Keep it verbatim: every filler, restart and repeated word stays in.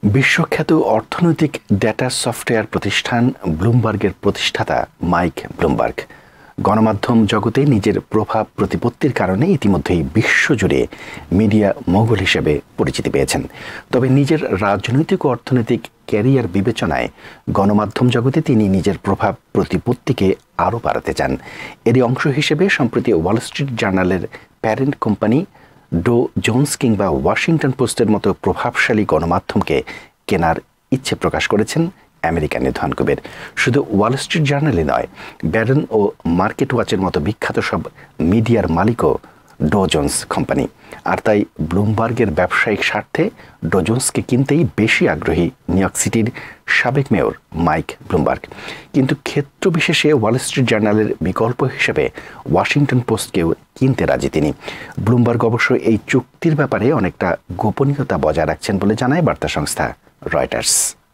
বিশ্বখ্যাত অর্থনৈতিক data software প্রতিষ্ঠান ব্লুমবার্গের প্রতিষ্ঠাতা মাইক ব্লুমবার্গ গণমাধ্যম জগতে নিজের প্রভাব প্রতিপত্তির কারণে ইতিমধ্যেই বিশ্বজুড়ে মিডিয়া মোগল হিসেবে পরিচিতি পেয়েছেন। তবে নিজের রাজনৈতিক ও অর্থনৈতিক ক্যারিয়ার বিবেচনায় গণমাধ্যম জগতে তিনি নিজের প্রভাব প্রতিপত্তিকে আরও বাড়াতে চান। এরই অংশ হিসেবে সম্প্রতি ওয়াল স্ট্রিট জার্নালের প্যারেন্ট কোম্পানি ডো জোন্স কিংবা ওয়াশিংটন পোস্টের মতো প্রভাবশালী গণমাধ্যমকে কেনার ইচ্ছে প্রকাশ করেছেন আমেরিকান এই ধনকুবের। শুধু ওয়াল স্ট্রিট জার্নালই নয়, ব্যারন ও মার্কেট ওয়াচের মতো বিখ্যাত সব মিডিয়ার মালিকও ডো জোন্স কোম্পানি। আর তাই ব্লুমবার্গের ব্যবসায়িক স্বার্থে ডো জোন্সকে কিনতেই বেশি আগ্রহী নিউ ইয়র্ক সিটির সাবেক মেয়র মাইক ব্লুমবার্গ। কিন্তু ক্ষেত্র বিশেষে ওয়াল স্ট্রিট জার্নালের বিকল্প হিসেবে ওয়াশিংটন পোস্টকেও কিনতে রাজি তিনি। ব্লুমবার্গ অবশ্য এই চুক্তির ব্যাপারে অনেকটা গোপনীয়তা বজায় রাখছেন বলে জানায় বার্তা সংস্থা রয়টার্স।